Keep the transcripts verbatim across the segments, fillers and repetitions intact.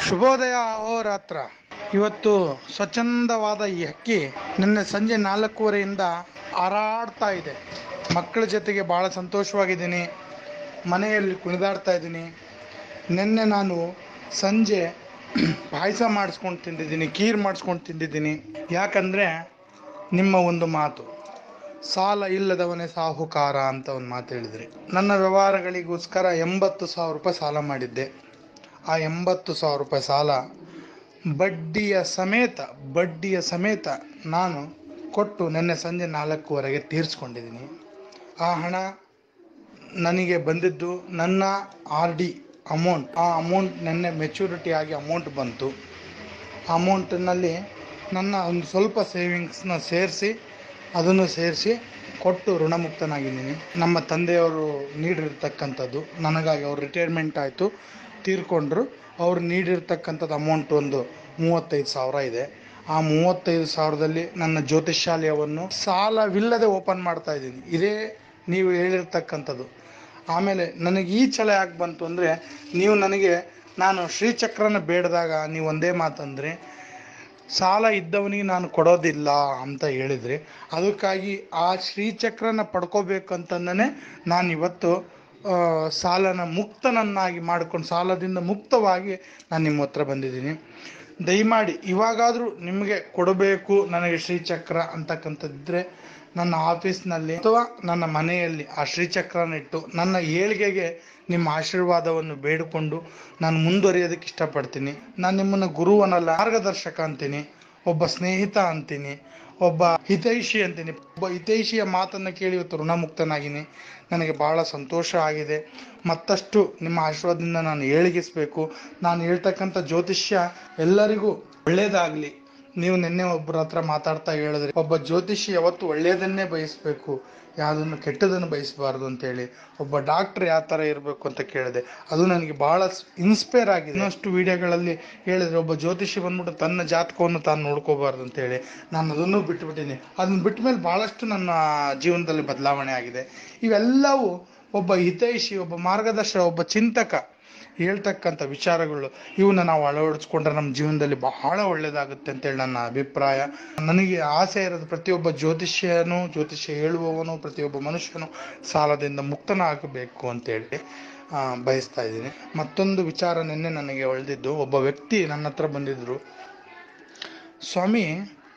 ಶುಭೋದಯ ಅಹೋರಾತ್ರ. ಇವತ್ತು ಸ್ವಚ್ಛಂದವಾದ ಈ ಹಕ್ಕಿ ನಿನ್ನೆ ಸಂಜೆ ನಾಲ್ಕೂವರೆಯಿಂದ ಹಾರಾಡ್ತಾ ಇದೆ. ಮಕ್ಕಳ ಜೊತೆಗೆ ಭಾಳ ಸಂತೋಷವಾಗಿದ್ದೀನಿ. ಮನೆಯಲ್ಲಿ ಕುಣಿದಾಡ್ತಾ ಇದ್ದೀನಿ. ನಿನ್ನೆ ನಾನು ಸಂಜೆ ಪಾಯಸ ಮಾಡಿಸ್ಕೊಂಡು ತಿಂದಿದ್ದೀನಿ, ಖೀರ್ ಮಾಡಿಸ್ಕೊಂಡು ತಿಂದಿದ್ದೀನಿ. ಯಾಕಂದರೆ ನಿಮ್ಮ ಒಂದು ಮಾತು, ಸಾಲ ಇಲ್ಲದವನೇ ಸಾಹುಕಾರ ಅಂತ ಒಂದು ಮಾತು ಹೇಳಿದ್ರಿ. ನನ್ನ ವ್ಯವಹಾರಗಳಿಗೋಸ್ಕರ ಎಂಬತ್ತು ಸಾವಿರ ರೂಪಾಯಿ ಸಾಲ ಮಾಡಿದ್ದೆ. ಆ ಎಂಬತ್ತು ಸಾವಿರ ರೂಪಾಯಿ ಸಾಲ ಬಡ್ಡಿಯ ಸಮೇತ ಬಡ್ಡಿಯ ಸಮೇತ ನಾನು ಕೊಟ್ಟು ನಿನ್ನೆ ಸಂಜೆ ನಾಲ್ಕೂವರೆಗೆ ತೀರಿಸ್ಕೊಂಡಿದ್ದೀನಿ. ಆ ಹಣ ನನಗೆ ಬಂದಿದ್ದು ನನ್ನ ಆರ್ ಡಿ ಅಮೌಂಟ್. ಆ ಅಮೌಂಟ್ ನಿನ್ನೆ ಮೆಚುರಿಟಿ ಆಗಿ ಅಮೌಂಟ್ ಬಂತು. ಅಮೌಂಟಿನಲ್ಲಿ ನನ್ನ ಒಂದು ಸ್ವಲ್ಪ ಸೇವಿಂಗ್ಸ್ನ ಸೇರಿಸಿ ಅದನ್ನು ಸೇರಿಸಿ ಕೊಟ್ಟು ಋಣಮುಕ್ತನಾಗಿದ್ದೀನಿ. ನಮ್ಮ ತಂದೆಯವರು ನೀಡಿರ್ತಕ್ಕಂಥದ್ದು ನನಗಾಗಿ, ಅವ್ರು ರಿಟೈರ್ಮೆಂಟ್ ಆಯಿತು, ತೀರ್ಕೊಂಡ್ರು. ಅವ್ರು ನೀಡಿರ್ತಕ್ಕಂಥದ್ದು ಅಮೌಂಟ್ ಒಂದು ಮೂವತ್ತೈದು ಸಾವಿರ ಇದೆ. ಆ ಮೂವತ್ತೈದು ಸಾವಿರದಲ್ಲಿ ನನ್ನ ಜ್ಯೋತಿಷ್ಯಾಲಯವನ್ನು ಸಾಲವಿಲ್ಲದೆ ಓಪನ್ ಮಾಡ್ತಾ ಇದ್ದೀನಿ. ಇದೇ ನೀವು ಹೇಳಿರ್ತಕ್ಕಂಥದ್ದು. ಆಮೇಲೆ ನನಗೆ ಈ ಛಲ ಯಾಕೆ ಬಂತು ಅಂದರೆ, ನೀವು ನನಗೆ ನಾನು ಶ್ರೀಚಕ್ರನ ಬೇಡಿದಾಗ ನೀವು ಒಂದೇ ಮಾತಂದರೆ, ಸಾಲ ಇದ್ದವನಿಗೆ ನಾನು ಕೊಡೋದಿಲ್ಲ ಅಂತ ಹೇಳಿದ್ರಿ. ಅದಕ್ಕಾಗಿ ಆ ಶ್ರೀಚಕ್ರನ ಪಡ್ಕೋಬೇಕಂತಂದೇ ನಾನು ಇವತ್ತು ಸಾಲನ ಮುಕ್ತನನ್ನಾಗಿ ಮಾಡಿಕೊಂಡು ಸಾಲದಿಂದ ಮುಕ್ತವಾಗಿ ನಾನು ನಿಮ್ಮ ಹತ್ರ ಬಂದಿದ್ದೀನಿ. ದಯಮಾಡಿ ಇವಾಗಾದರೂ ನಿಮಗೆ ಕೊಡಬೇಕು ನನಗೆ ಶ್ರೀಚಕ್ರ ಅಂತಕ್ಕಂಥದ್ದಿದ್ರೆ ನನ್ನ ಆಫೀಸ್ನಲ್ಲಿ ಅಥವಾ ನನ್ನ ಮನೆಯಲ್ಲಿ ಆ ಶ್ರೀಚಕ್ರನ ಇಟ್ಟು ನನ್ನ ಏಳಿಗೆಗೆ ನಿಮ್ಮ ಆಶೀರ್ವಾದವನ್ನು ಬೇಡಿಕೊಂಡು ನಾನು ಮುಂದುವರಿಯೋದಕ್ಕೆ ಇಷ್ಟಪಡ್ತೀನಿ. ನಾನು ನಿಮ್ಮನ್ನು ಗುರುವನಲ್ಲ, ಮಾರ್ಗದರ್ಶಕ ಅಂತೀನಿ, ಒಬ್ಬ ಸ್ನೇಹಿತ ಅಂತೀನಿ, ಒಬ್ಬ ಹಿತೈಷಿ ಅಂತೀನಿ. ಒಬ್ಬ ಹಿತೈಷಿಯ ಮಾತನ್ನು ಕೇಳಿ ಇವತ್ತು ಋಣಮುಕ್ತನಾಗಿನಿ. ನನಗೆ ಭಾಳ ಸಂತೋಷ ಆಗಿದೆ. ಮತ್ತಷ್ಟು ನಿಮ್ಮ ಆಶೀರ್ವಾದದಿಂದ ನಾನು ಏಳಿಗಿಸಬೇಕು. ನಾನು ಹೇಳ್ತಕ್ಕಂಥ ಜ್ಯೋತಿಷ್ಯ ಎಲ್ಲರಿಗೂ ಒಳ್ಳೆಯದಾಗಲಿ. ನೀವು ನಿನ್ನೆ ಒಬ್ಬರ ಹತ್ರ ಮಾತಾಡ್ತಾ ಹೇಳಿದ್ರಿ, ಒಬ್ಬ ಜ್ಯೋತಿಷಿ ಯಾವತ್ತು ಒಳ್ಳೆಯದನ್ನೇ ಬಯಸಬೇಕು, ಯಾವುದನ್ನು ಕೆಟ್ಟದನ್ನು ಬಯಸಬಾರ್ದು ಅಂತೇಳಿ. ಒಬ್ಬ ಡಾಕ್ಟ್ರ್ ಯಾವ ಥರ ಇರಬೇಕು ಅಂತ ಕೇಳಿದೆ. ಅದು ನನಗೆ ಭಾಳ ಇನ್ಸ್ಪೈರ್ ಆಗಿದೆ. ಇನ್ನಷ್ಟು ವಿಡಿಯೋಗಳಲ್ಲಿ ಹೇಳಿದ್ರೆ, ಒಬ್ಬ ಜ್ಯೋತಿಷಿ ಬಂದ್ಬಿಟ್ಟು ತನ್ನ ಜಾತಕವನ್ನು ತಾನು ನೋಡ್ಕೋಬಾರ್ದು ಅಂತೇಳಿ. ನಾನು ಅದನ್ನು ಬಿಟ್ಟುಬಿಟ್ಟಿನಿ. ಅದನ್ನು ಬಿಟ್ಟ ಮೇಲೆ ಭಾಳಷ್ಟು ನನ್ನ ಜೀವನದಲ್ಲಿ ಬದಲಾವಣೆ ಆಗಿದೆ. ಇವೆಲ್ಲವೂ ಒಬ್ಬ ಹಿತೈಷಿ, ಒಬ್ಬ ಮಾರ್ಗದರ್ಶಕ, ಒಬ್ಬ ಚಿಂತಕ ಹೇಳ್ತಕ್ಕಂಥ ವಿಚಾರಗಳು. ಇವನ್ನ ನಾವು ಅಳವಡಿಸ್ಕೊಂಡ್ರೆ ನಮ್ಮ ಜೀವನದಲ್ಲಿ ಬಹಳ ಒಳ್ಳೆಯದಾಗುತ್ತೆ ಅಂತೇಳಿ ನನ್ನ ಅಭಿಪ್ರಾಯ. ನನಗೆ ಆಸೆ ಇರೋದು, ಪ್ರತಿಯೊಬ್ಬ ಜ್ಯೋತಿಷ್ಯನು, ಜ್ಯೋತಿಷ್ಯ ಹೇಳುವವನು, ಪ್ರತಿಯೊಬ್ಬ ಮನುಷ್ಯನು ಸಾಲದಿಂದ ಮುಕ್ತನಾಗಬೇಕು ಅಂತೇಳಿ ಬಯಸ್ತಾ ಇದ್ದೀನಿ. ಮತ್ತೊಂದು ವಿಚಾರ ನಿನ್ನೆ ನನಗೆ ಒಳ್ದಿದ್ದು, ಒಬ್ಬ ವ್ಯಕ್ತಿ ನನ್ನ ಹತ್ರ ಬಂದಿದ್ದರು. ಸ್ವಾಮಿ,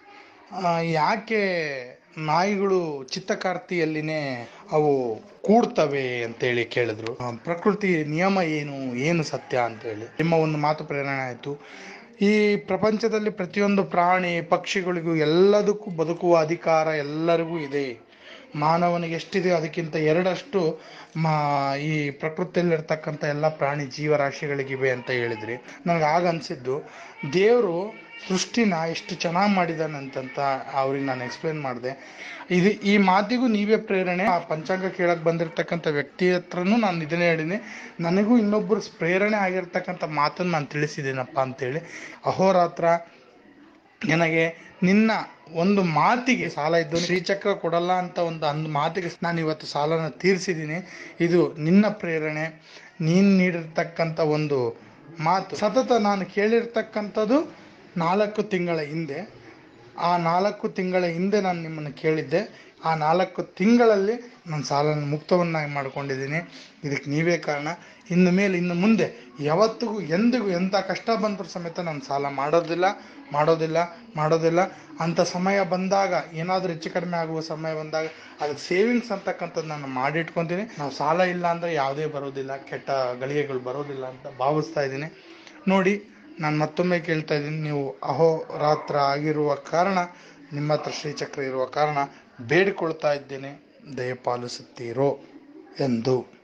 ಯಾಕೆ ನಾಯಿಗಳು ಚಿತ್ತಕಾರ್ತಿಯಲ್ಲಿನೇ ಅವು ಕೂಡ್ತವೆ ಅಂತೇಳಿ ಕೇಳಿದ್ರು. ಪ್ರಕೃತಿ ನಿಯಮ ಏನು ಏನು ಸತ್ಯ ಅಂತೇಳಿ ನಿಮ್ಮ ಒಂದು ಮಾತು ಪ್ರೇರಣೆ ಆಯಿತು. ಈ ಪ್ರಪಂಚದಲ್ಲಿ ಪ್ರತಿಯೊಂದು ಪ್ರಾಣಿ ಪಕ್ಷಿಗಳಿಗೂ ಎಲ್ಲದಕ್ಕೂ ಬದುಕುವ ಅಧಿಕಾರ ಎಲ್ಲರಿಗೂ ಇದೆ. ಮಾನವನಿಗೆ ಎಷ್ಟಿದೆ ಅದಕ್ಕಿಂತ ಎರಡಷ್ಟು ಮಾ ಈ ಪ್ರಕೃತಿಯಲ್ಲಿರ್ತಕ್ಕಂಥ ಎಲ್ಲ ಪ್ರಾಣಿ ಜೀವರಾಶಿಗಳಿಗಿವೆ ಅಂತ ಹೇಳಿದ್ರಿ. ನನಗೆ ಆಗ ಅನಿಸಿದ್ದು, ದೇವರು ಸೃಷ್ಟಿನ ಎಷ್ಟು ಚೆನ್ನಾಗಿ ಮಾಡಿದಾನಂತಂತ ಅವ್ರಿಗೆ ನಾನು ಎಕ್ಸ್ಪ್ಲೇನ್ ಮಾಡಿದೆ. ಇದು ಈ ಮಾತಿಗೂ ನೀವೇ ಪ್ರೇರಣೆ. ಆ ಪಂಚಾಂಗ ಕೇಳಕ್ಕೆ ಬಂದಿರತಕ್ಕಂಥ ವ್ಯಕ್ತಿ ಹತ್ರನೂ ನಾನು ಇದನ್ನೇ ಹೇಳಿದ್ದೀನಿ. ನನಗೂ ಇನ್ನೊಬ್ಬರು ಪ್ರೇರಣೆ ಆಗಿರ್ತಕ್ಕಂಥ ಮಾತನ್ನು ನಾನು ತಿಳಿಸಿದ್ದೀನಪ್ಪ ಅಂತೇಳಿ. ಅಹೋರಾತ್ರ ನನಗೆ ನಿನ್ನ ಒಂದು ಮಾತಿಗೆ, ಸಾಲ ಇದ್ದು ಶ್ರೀಚಕ್ರ ಕೊಡಲ್ಲ ಅಂತ ಒಂದು ಒಂದು ಮಾತಿಗೆ ನಾನು ಇವತ್ತು ಸಾಲನ ತೀರಿಸಿದ್ದೀನಿ. ಇದು ನಿನ್ನ ಪ್ರೇರಣೆ, ನೀನು ನೀಡಿರ್ತಕ್ಕಂಥ ಒಂದು ಮಾತು. ಸತತ ನಾನು ಕೇಳಿರ್ತಕ್ಕಂಥದ್ದು ನಾಲ್ಕು ತಿಂಗಳ ಹಿಂದೆ. ಆ ನಾಲ್ಕು ತಿಂಗಳ ಹಿಂದೆ ನಾನು ನಿಮ್ಮನ್ನು ಕೇಳಿದ್ದೆ. ಆ ನಾಲ್ಕು ತಿಂಗಳಲ್ಲಿ ನಾನು ಸಾಲನ ಮುಕ್ತವನ್ನಾಗಿ ಮಾಡ್ಕೊಂಡಿದ್ದೀನಿ. ಇದಕ್ಕೆ ನೀವೇ ಕಾರಣ. ಇನ್ನು ಮೇಲೆ ಇನ್ನು ಮುಂದೆ ಯಾವತ್ತಿಗೂ ಎಂದಿಗೂ ಎಂಥ ಕಷ್ಟ ಬಂದರೂ ಸಮೇತ ನಾನು ಸಾಲ ಮಾಡೋದಿಲ್ಲ ಮಾಡೋದಿಲ್ಲ ಮಾಡೋದಿಲ್ಲ ಅಂಥ ಸಮಯ ಬಂದಾಗ, ಏನಾದರೂ ಹೆಚ್ಚು ಕಡಿಮೆ ಆಗುವ ಸಮಯ ಬಂದಾಗ ಅದಕ್ಕೆ ಸೇವಿಂಗ್ಸ್ ಅಂತಕ್ಕಂಥದ್ದು ನಾನು ಮಾಡಿಟ್ಕೊತೀನಿ. ನಾವು ಸಾಲ ಇಲ್ಲ ಅಂದರೆ ಯಾವುದೇ ಬರೋದಿಲ್ಲ, ಕೆಟ್ಟ ಗಳಿಗೆಗಳು ಬರೋದಿಲ್ಲ ಅಂತ ಭಾವಿಸ್ತಾ ಇದ್ದೀನಿ. ನೋಡಿ, ನಾನು ಮತ್ತೊಮ್ಮೆ ಕೇಳ್ತಾ ಇದ್ದೀನಿ, ನೀವು ಅಹೋರಾತ್ರ ಆಗಿರುವ ಕಾರಣ, ನಿಮ್ಮ ಹತ್ರ ಶ್ರೀಚಕ್ರ ಇರುವ ಕಾರಣ ಬೇಡಿಕೊಳ್ತಾ ಇದ್ದೇನೆ, ದಯಪಾಲಿಸುತ್ತೀರೋ ಎಂದು.